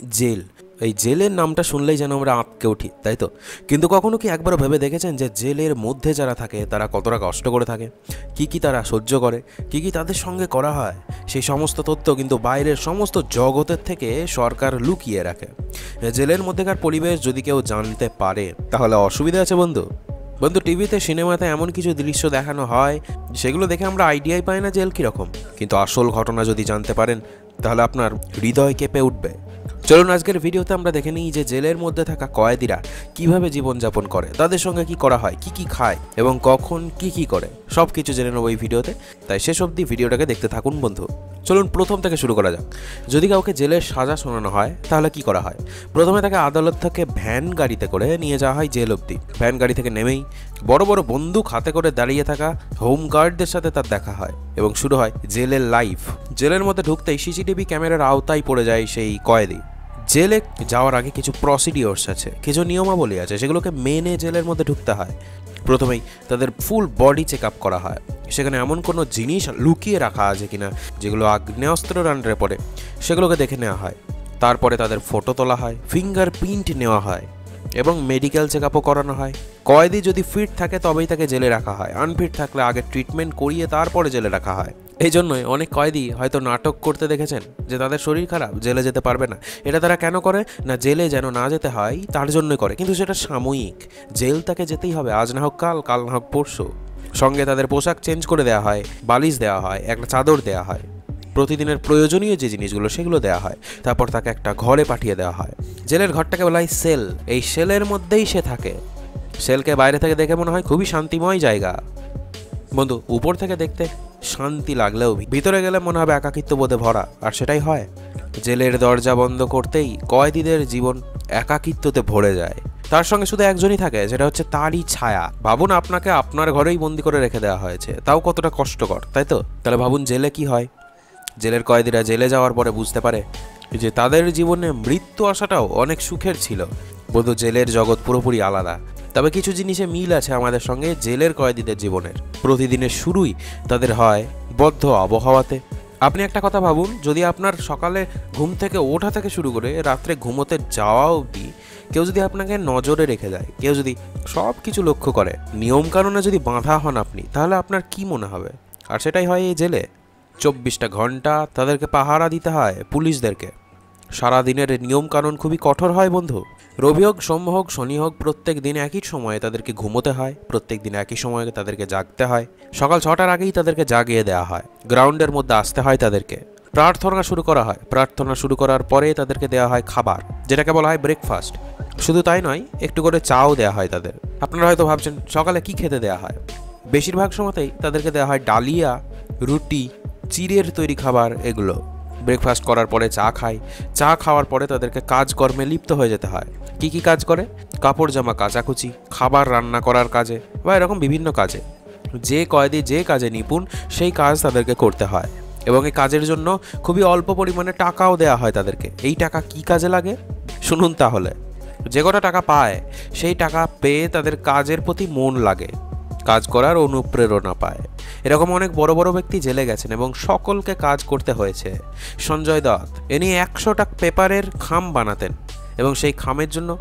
Jail. এই জেলের নামটা শুনলেই যেন আমরা আঁতকে উঠি, তাই তো? কিন্তু কখনো কি একবারও ভেবে দেখেছেন যে জেলের মধ্যে যারা থাকে তারা কতটা কষ্ট করে থাকে, কি তারা সহ্য করে, কি তাদের সঙ্গে করা হয়? সেই সমস্ত তথ্য কিন্তু বাইরের সমস্ত জগতের থেকে সরকার লুকিয়ে রাখে। জেলের মধ্যেকার পরিবেশ যদি কেউ জানতে পারে তাহলে অসুবিধা আছে বন্ধু। টিভিতে সিনেমাতে এমন কিছু দৃশ্য দেখানো হয় সেগুলো দেখে আমরা আইডিয়াই পাই না জেল কীরকম, কিন্তু আসল ঘটনা যদি জানতে পারেন তাহলে আপনার হৃদয় কেঁপে উঠবে। চলুন আজকের ভিডিওতে আমরা দেখে নিই যে জেলের মধ্যে থাকা কয়েদিরা কিভাবে জীবনযাপন করে, তাদের সঙ্গে কি করা হয়, কি খায় এবং কখন কি করে, সব কিছু জেনে নেব এই ভিডিওতে। তাই শেষ অবধি ভিডিওটাকে দেখতে থাকুন বন্ধু। চলুন প্রথম থেকে শুরু করা যাক। যদি কাউকে জেলের সাজা শোনানো হয় তাহলে কি করা হয়? প্রথমে তাকে আদালত থেকে ভ্যান গাড়িতে করে নিয়ে যাওয়া হয় জেল অবধি। ভ্যান গাড়ি থেকে নেমেই বড় বড় বন্দুক হাতে করে দাঁড়িয়ে থাকা হোমগার্ডদের সাথে তার দেখা হয় এবং শুরু হয় জেলের লাইফ। জেলের মধ্যে ঢুকতেই সিসিটিভি ক্যামেরার আওতায় পড়ে যায় সেই কয়েদি। জেলে যাওয়ার আগে কিছু প্রসিডিওর্স আছে, কিছু নিয়মাবলী আছে, সেগুলোকে মেনে জেলের মধ্যে ঢুকতে হয়। প্রথমেই তাদের ফুল বডি চেক আপ করা হয়, সেখানে এমন কোনো জিনিস লুকিয়ে রাখা আছে কিনা যেগুলো আগ্নেয়াস্ত্রের আন্ডারে পড়ে সেগুলোকে দেখে নেওয়া হয়। তারপরে তাদের ফটো তোলা হয়, ফিঙ্গারপ্রিন্ট নেওয়া হয় এবং মেডিকেল চেক আপও করানো হয়। কয়েদি যদি ফিট থাকে তবেই তাকে জেলে রাখা হয়, আনফিট থাকলে আগে ট্রিটমেন্ট করিয়ে তারপরে জেলে রাখা হয়। এই জন্যই অনেক কয়েদি হয়তো নাটক করতে দেখেছেন যে তাদের শরীর খারাপ, জেলে যেতে পারবে না। এটা তারা কেন করে না, জেলে যেন না যেতে হয় তার জন্যই করে, কিন্তু সেটা সাময়িক। জেল তাকে যেতেই হবে, আজ না হোক কাল, কাল না হোক পরশু। সঙ্গে তাদের পোশাক চেঞ্জ করে দেওয়া হয়, বালিশ দেওয়া হয়, একটা চাদর দেওয়া হয়, প্রতিদিনের প্রয়োজনীয় যে জিনিসগুলো সেগুলো দেওয়া হয়। তারপর তাকে একটা ঘরে পাঠিয়ে দেওয়া হয়। জেলের ঘরটাকে বলা হয় সেল। এই সেলের মধ্যেই সে থাকে। সেলকে বাইরে থেকে দেখে মনে হয় খুবই শান্তিময় জায়গা বন্ধু। উপর থেকে দেখতে শান্তি লাগলেও ভিতরে গেলে মনে হবে একাকিত্ব বোধে ভরা, আর সেটাই হয়। জেলের দরজা বন্ধ করতেই কয়েদিদের জীবন একাকিত্বতে ভরে যায়। তার সঙ্গে শুধু একজনই থাকে, যেটা হচ্ছে তারই ছায়া। ভাবুন, আপনাকে আপনার ঘরেই বন্দি করে রেখে দেওয়া হয়েছে, তাও কতটা কষ্টকর, তাই তো? তাহলে ভাবুন জেলে কি হয়। জেলের কয়েদিরা জেলে যাওয়ার পরে বুঝতে পারে যে তাদের জীবনে মৃত্যু আসাটাও অনেক সুখের ছিল বন্ধু। জেলের জগৎ পুরোপুরি আলাদা, তবে কিছু জিনিসে মিল আছে আমাদের সঙ্গে জেলের কয়েদিদের জীবনের। প্রতিদিনের শুরুই তাদের হয় বদ্ধ আবহাওয়াতে। আপনি একটা কথা ভাবুন, যদি আপনার সকালে ঘুম থেকে ওঠা থেকে শুরু করে রাত্রে ঘুমোতে যাওয়া অবধি কেউ যদি আপনাকে নজরে রেখে দেয়, কেউ যদি সব কিছু লক্ষ্য করে, নিয়মকানুনে যদি বাঁধা হন আপনি, তাহলে আপনার কি মনে হবে? আর সেটাই হয় এই জেলে। 24টা ঘন্টা তাদেরকে পাহারা দিতে হয় পুলিশদেরকে। সারাদিনের নিয়মকানুন খুবই কঠোর হয় বন্ধু। রবি হোক, সোম হোক, শনি হোক, প্রত্যেক দিন একই সময়ে তাদেরকে ঘুমোতে হয়, প্রত্যেক দিন একই সময়ে তাদেরকে জাগতে হয়। সকাল 6টার আগেই তাদেরকে জাগিয়ে দেওয়া হয়, গ্রাউন্ডের মধ্যে আসতে হয় তাদেরকে। প্রার্থনা শুরু করা হয়, প্রার্থনা শুরু করার পরে তাদেরকে দেওয়া হয় খাবার, যেটাকে বলা হয় ব্রেকফাস্ট। শুধু তাই নয়, একটু করে চাও দেওয়া হয় তাদের। আপনারা হয়তো ভাবছেন সকালে কি খেতে দেওয়া হয়। বেশিরভাগ সময়তেই তাদেরকে দেওয়া হয় ডালিয়া, রুটি, চিড়ের তৈরি খাবার। এগুলো ব্রেকফাস্ট করার পরে চা খায়। চা খাওয়ার পরে তাদেরকে কাজকর্মে লিপ্ত হয়ে যেতে হয়। কি কাজ করে? কাপড় জামা কাচাকুচি, খাবার রান্না করার কাজে, বা এরকম বিভিন্ন কাজে। যে কয়েদি যে কাজে নিপুণ সেই কাজ তাদেরকে করতে হয়, এবং এই কাজের জন্য খুবই অল্প পরিমাণে টাকাও দেওয়া হয় তাদেরকে। এই টাকা কি কাজে লাগে শুনুন তাহলে। যে কটা টাকা পায় সেই টাকা পেয়ে তাদের কাজের প্রতি মন লাগে, কাজ করার অনুপ্রেরণা পায়। এরকম অনেক বড় বড় ব্যক্তি জেলে গেছেন এবং সকলকে কাজ করতে হয়েছে। সঞ্জয় দত্ত ইনি 100টা পেপারের খাম বানাতেন এবং সেই খামের জন্য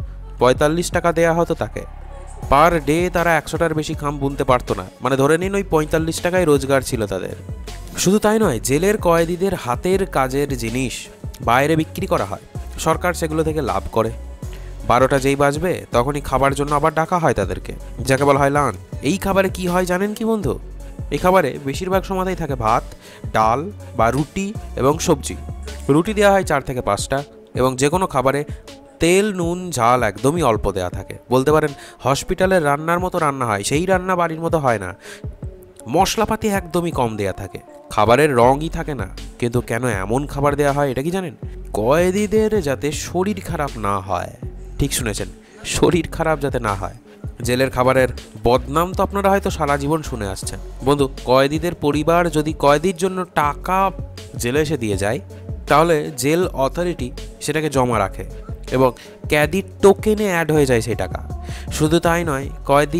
45 টাকা দেওয়া হতো তাকে। পার ডে তারা 100টার বেশি খাম বুনতে পারতো না, মানে ধরে নিন ওই 45 টাকায় রোজগার ছিল তাদের। শুধু তাই নয়, জেলের কয়েদিদের হাতের কাজের জিনিস বাইরে বিক্রি করা হয়, সরকার সেগুলো থেকে লাভ করে। 12টা যেই বাজবে তখনই খাবার জন্য আবার ডাকা হয় তাদেরকে, যাকে বলা হয় লাঞ্চ। এই খাবারে কি হয় জানেন কি বন্ধু? এই খাবারে বেশিরভাগ সময়তেই থাকে ভাত, ডাল বা রুটি এবং সবজি। রুটি দেওয়া হয় 4 থেকে 5টা, এবং যে কোনো খাবারে তেল, নুন, ঝাল একদমই অল্প দেওয়া থাকে। বলতে পারেন হসপিটালের রান্নার মতো রান্না হয়, সেই রান্না বাড়ির মতো হয় না। মশলাপাতি একদমই কম দেওয়া থাকে, খাবারের রঙই থাকে না। কিন্তু কেন এমন খাবার দেওয়া হয় এটা কি জানেন? কয়েদিদের যাতে শরীর খারাপ না হয়। ঠিক শুনেছেন, শরীর খারাপ যাতে না হয়। জেলের খাবারের বদনাম তো আপনারা হয়তো সারা জীবন শুনে আসছেন বন্ধু। কয়েদিদের পরিবার যদি কয়েদির জন্য টাকা জেলে এসে দিয়ে যায়, তাহলে জেল অথরিটি সেটাকে জমা রাখে এবং ক্যাদির টোকেনে অ্যাড হয়ে যায় সেই টাকা। শুধু তাই নয়, কয়েদি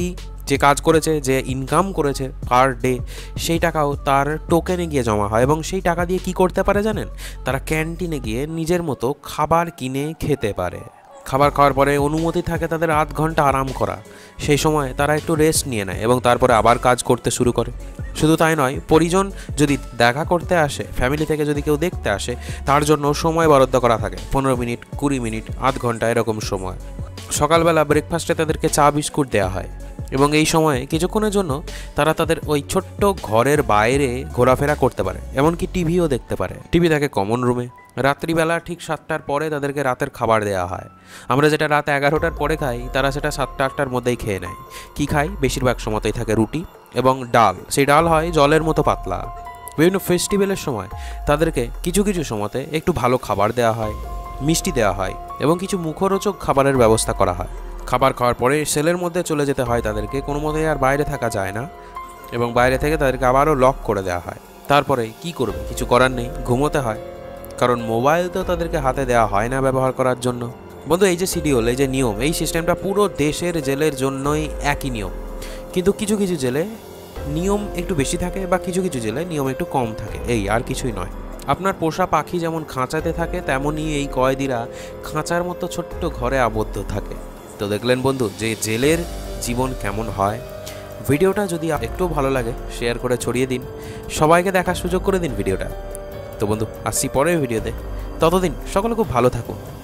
যে কাজ করেছে, যে ইনকাম করেছে পার ডে, সেই টাকাও তার টোকেনে গিয়ে জমা হয় এবং সেই টাকা দিয়ে কি করতে পারে জানেন? তারা ক্যান্টিনে গিয়ে নিজের মতো খাবার কিনে খেতে পারে। খাবার খাওয়ার পরে অনুমতি থাকে তাদের 8 ঘন্টা আরাম করা। সেই সময় তারা একটু রেস্ট নিয়ে নেয় এবং তারপরে আবার কাজ করতে শুরু করে। শুধু তাই নয়, পরিজন যদি দেখা করতে আসে, ফ্যামিলি থেকে যদি কেউ দেখতে আসে, তার জন্য সময় বরাদ্দ করা থাকে, 15 মিনিট, 20 মিনিট, আধ ঘন্টা এরকম সময়। সকালবেলা ব্রেকফাস্টে তাদেরকে চা বিস্কুট দেওয়া হয় এবং এই সময়ে কিছুক্ষণের জন্য তারা তাদের ওই ছোট্ট ঘরের বাইরে ঘোরাফেরা করতে পারে, এমনকি টিভিও দেখতে পারে। টিভি থাকে কমন রুমে। রাত্রিবেলা ঠিক 7টার পরে তাদেরকে রাতের খাবার দেওয়া হয়। আমরা যেটা রাত 11টার পরে খাই, তারা সেটা 7টা-8টার মধ্যেই খেয়ে নেয়। কি খাই? বেশিরভাগ সময়তেই থাকে রুটি এবং ডাল। সেই ডাল হয় জলের মতো পাতলা। বিভিন্ন ফেস্টিভ্যালের সময় তাদেরকে কিছু কিছু সময়তে একটু ভালো খাবার দেওয়া হয়, মিষ্টি দেওয়া হয় এবং কিছু মুখরোচক খাবারের ব্যবস্থা করা হয়। খাবার খাওয়ার পরে সেলের মধ্যে চলে যেতে হয় তাদেরকে, কোনো মতেই আর বাইরে থাকা যায় না এবং বাইরে থেকে তাদেরকে আবারও লক করে দেওয়া হয়। তারপরে কি করবে? কিছু করার নেই, ঘুমোতে হয়, কারণ মোবাইল তো তাদেরকে হাতে দেওয়া হয় না ব্যবহার করার জন্য। বন্ধু, এই যে শিডিউল, এই যে নিয়ম, এই সিস্টেমটা পুরো দেশের জেলের জন্যই একই নিয়ম। কিন্তু কিছু কিছু জেলে নিয়ম একটু বেশি থাকে বা কিছু কিছু জেলে নিয়ম একটু কম থাকে, এই আর কিছুই নয়। আপনার পোষা পাখি যেমন খাঁচাতে থাকে, তেমনই এই কয়েদিরা খাঁচার মতো ছোট্ট ঘরে আবদ্ধ থাকে। তো দেখলেন বন্ধু যে জেলের জীবন কেমন হয়। ভিডিওটা যদি একটু ভালো লাগে শেয়ার করে ছড়িয়ে দিন, সবাইকে দেখার সুযোগ করে দিন ভিডিওটা। তো বন্ধু, আসছি পরের ভিডিওতে। ততদিন সকলে খুব ভালো থাকুন।